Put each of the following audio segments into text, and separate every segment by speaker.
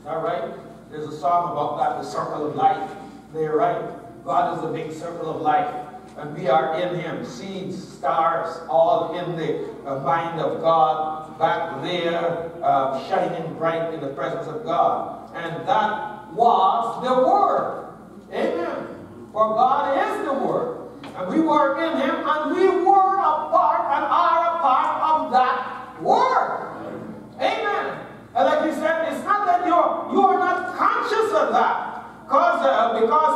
Speaker 1: that right? There's a song about that, the circle of life. They're right. God is the big circle of life. And we are in him. Seeds, stars, all in the mind of God, back there, shining bright in the presence of God. And that was the Word. Amen. For God is the Word. And we were in him, and we were a part and are a part of that Word. Amen. And like he said, it's not that you are not conscious of that. Because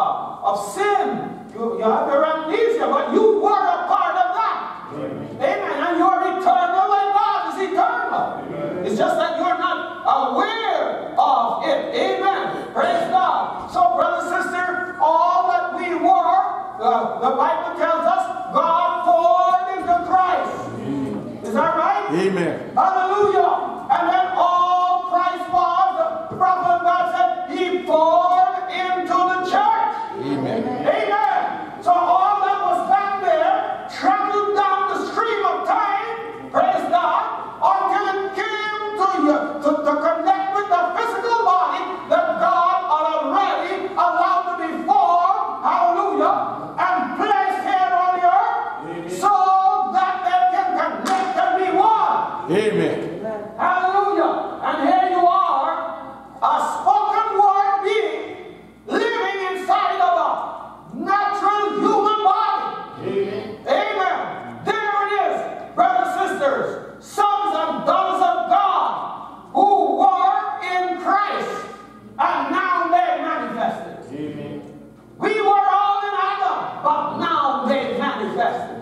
Speaker 1: of sin. You have your amnesia, but you were a part of that. Amen. And you are eternal, and God is eternal. Amen. It's just that you're not aware of it. Amen. Praise God. So, brother, sister, all that we were, the Bible tells us, God poured into Christ. Amen. Is that right? Amen. Hallelujah. And then all Christ was, the prophet of God said, he poured into the church. Amen. Amen. So all that was back there traveled down the stream of time, praise God, until it came to you to connect with the physical body that God had already allowed to be formed, hallelujah, and placed here on the earth so that they can connect and be one. Amen. Hallelujah. And here you are, a spoken word being living inside of a natural human body. Amen. Amen. There it is, brothers and sisters, sons and daughters of God who were in Christ and now they manifested. Amen. We were all in Adam, but now they manifested.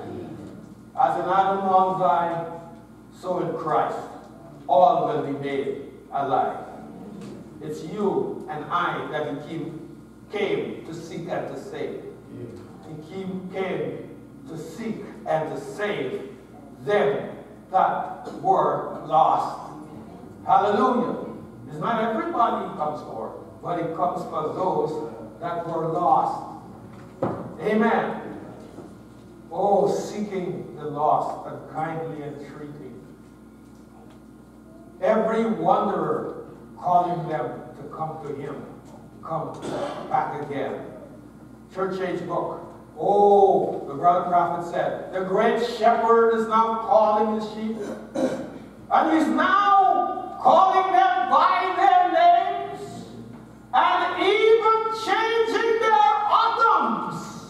Speaker 1: As in Adam long died, so in Christ all will be made alive. It's you and I that he came to seek and to save. He came to seek and to save them that were lost. Hallelujah. It's not everybody he comes for, but he comes for those that were lost. Amen. Oh, seeking the lost and kindly entreating. Every wanderer calling them to come to him. Come back again. Church age book. Oh, the brother prophet said, the great shepherd is now calling his sheep. And he's now calling them by their names and even changing their autumns.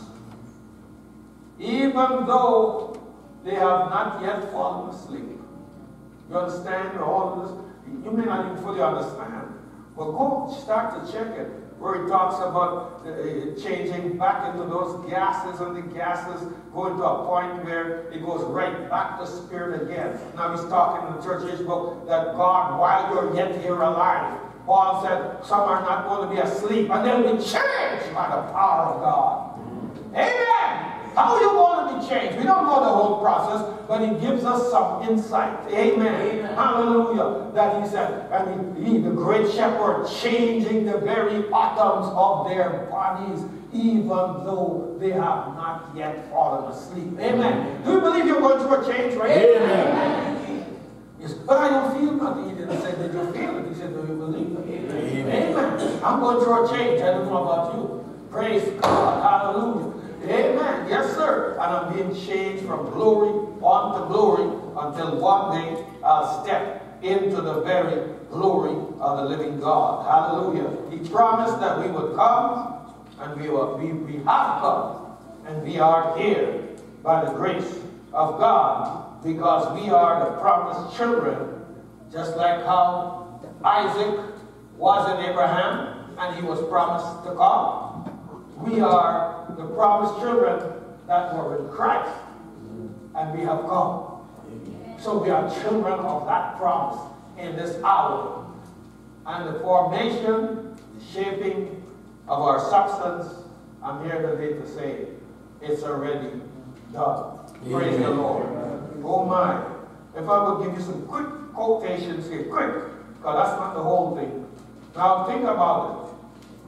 Speaker 1: Even though they have not yet fallen asleep. You understand all of this? You may not even fully understand. But go start to check it, where he talks about changing back into those gases, and the gases go into a point where it goes right back to spirit again. Now he's talking in the church age book that God, while you're yet here alive, Paul said, some are not going to be asleep, and they'll be changed by the power of God. Amen. How are you going to be changed? We don't know the whole process, but he gives us some insight. Amen. Amen. Hallelujah. That he said, and he, the great shepherd, changing the very atoms of their bodies, even though they have not yet fallen asleep. Amen. Do you believe you're going through a change, right? Amen. Yes, but I don't feel nothing. He didn't say, did you feel it? He said, do you believe it? Amen. Amen. I'm going through a change. I don't know about you. Praise God. Hallelujah. Amen. Yes, sir. And I'm being changed from glory on to glory until one day I'll step into the very glory of the living God. Hallelujah. He promised that we would come, and we have come, and we are here by the grace of God, because we are the promised children, just like how Isaac was in Abraham, and he was promised to come. We are the promised children that were in Christ, and we have come. So we are children of that promise in this hour. And the formation, the shaping of our substance, I'm here today to say, it's already done. Praise the Lord. Oh my. If I would give you some quick quotations here, quick, because that's not the whole thing. Now think about it.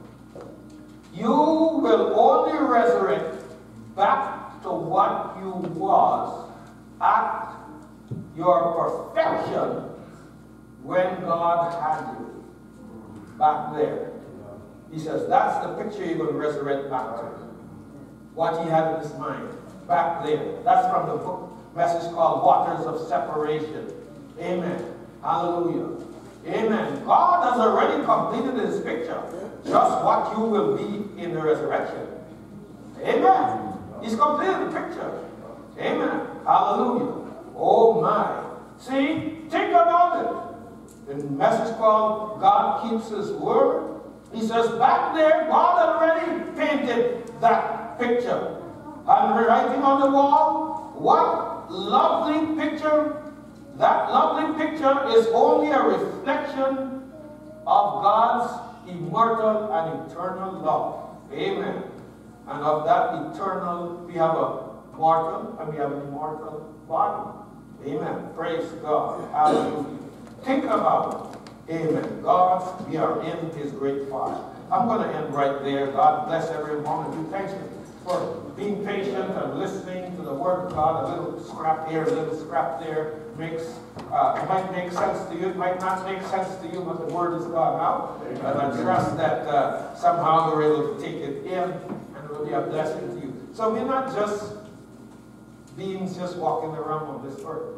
Speaker 1: You will only resurrect back to what you was at your perfection when God had you. back there. He says, that's the picture you're going to resurrect back to. What he had in his mind. Back there. That's from the book, message called Waters of Separation. Amen. Hallelujah. Amen. God has already completed his picture. Just what you will be in the resurrection. Amen. He's completed the picture. Amen. Hallelujah. Oh my. See, think about it. The message called God Keeps His Word. He says back there, God already painted that picture. And writing on the wall, what lovely picture. That lovely picture is only a reflection of God's immortal and eternal love. Amen. And of that eternal, we have a mortal and we have an immortal body. Amen. Praise God. Hallelujah. Think about it. Amen. God, we are in His great Father. I'm going to end right there. God bless every one of you. Thanks for being patient and listening to the Word of God. A little scrap here, a little scrap there. Might make sense to you. It might not make sense to you, but the Word is gone out. And I trust that somehow you're able to take it in and it will be a blessing to you. So we're not just beings just walking around on this earth.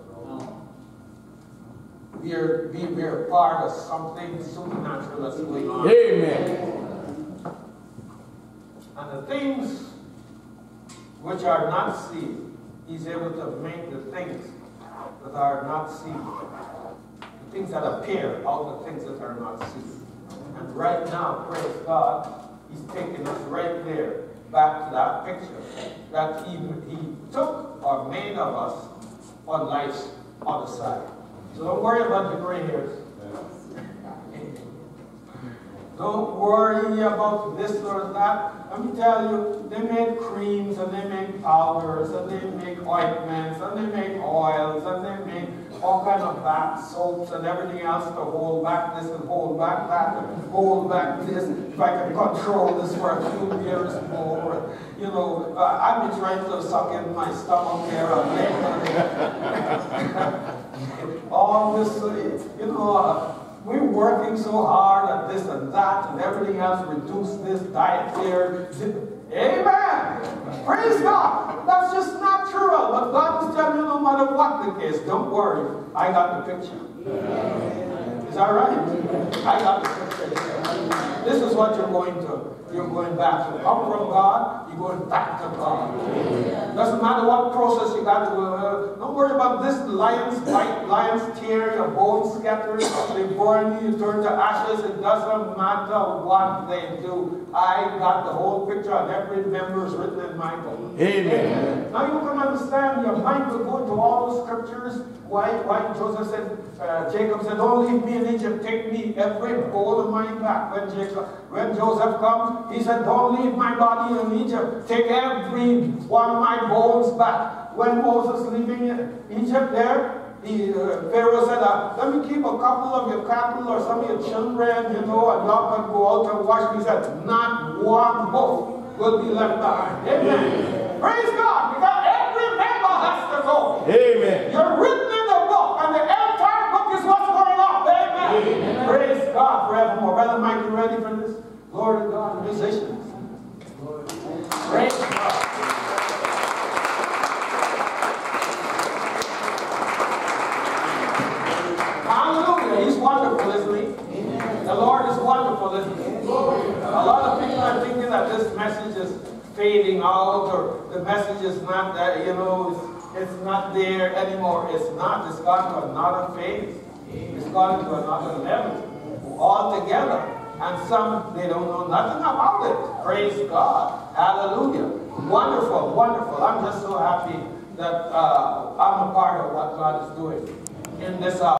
Speaker 1: We are part of something supernatural that's going on.
Speaker 2: Amen.
Speaker 1: And the things which are not seen, He's able to make the things that are not seen. The things that appear out of things that are not seen. And right now, praise God, He's taking us right there, back to that picture that He took or made of us on life's other side. So don't worry about the gray hairs. Don't worry about this or that. Let me tell you, they make creams and they make powders and they make ointments and they make oils and they make all kind of bath soaps and everything else to hold back this and hold back that and hold back this. If I can control this for a few years more. You know, I've been trying to suck in my stomach there all this, you know, we're working so hard at this and that and everything else, reduce this, diet there. Amen! Praise God! That's just natural. But God is telling you no matter what the case, don't worry. I got the picture. Is that right? I got the picture. This is what you're going to. You're going back to. Up from God, you're going back to God. Doesn't matter what process you got to do. Don't worry about this. Lions bite, lions tear, your bones scatter, they burn you, you turn to ashes. It doesn't matter what they do. I got the whole picture and every member is written in my book.
Speaker 2: Amen.
Speaker 1: Now you can understand, your mind will go into all the scriptures. Why Joseph said, Jacob said, don't leave me in Egypt, take me every bone of mine back. When Joseph comes, he said, don't leave my body in Egypt, take every one of my bones back. When Moses leaving Egypt there, Pharaoh said, let me keep a couple of your cattle or some of your children, you know, and y'all can go out and wash. He said, not one hoof will be left behind. Amen. Praise God, because every member has to go.
Speaker 2: Amen.
Speaker 1: You're written in the book, and the entire book is what's going on. Amen. Amen. Praise God forevermore. Brother Mike, you ready for this? Glory to God, musicians. Praise God. Hallelujah. He's wonderful, isn't he? Amen. The Lord is wonderful, isn't he? A lot of people are thinking that this message is fading out, or the message is not that, you know, it's not there anymore. It's not. It's gone to another phase. It's gone to another level altogether. And some, they don't know nothing about it. Praise God. Hallelujah. Wonderful, wonderful. I'm just so happy that I'm a part of what God is doing in this hour.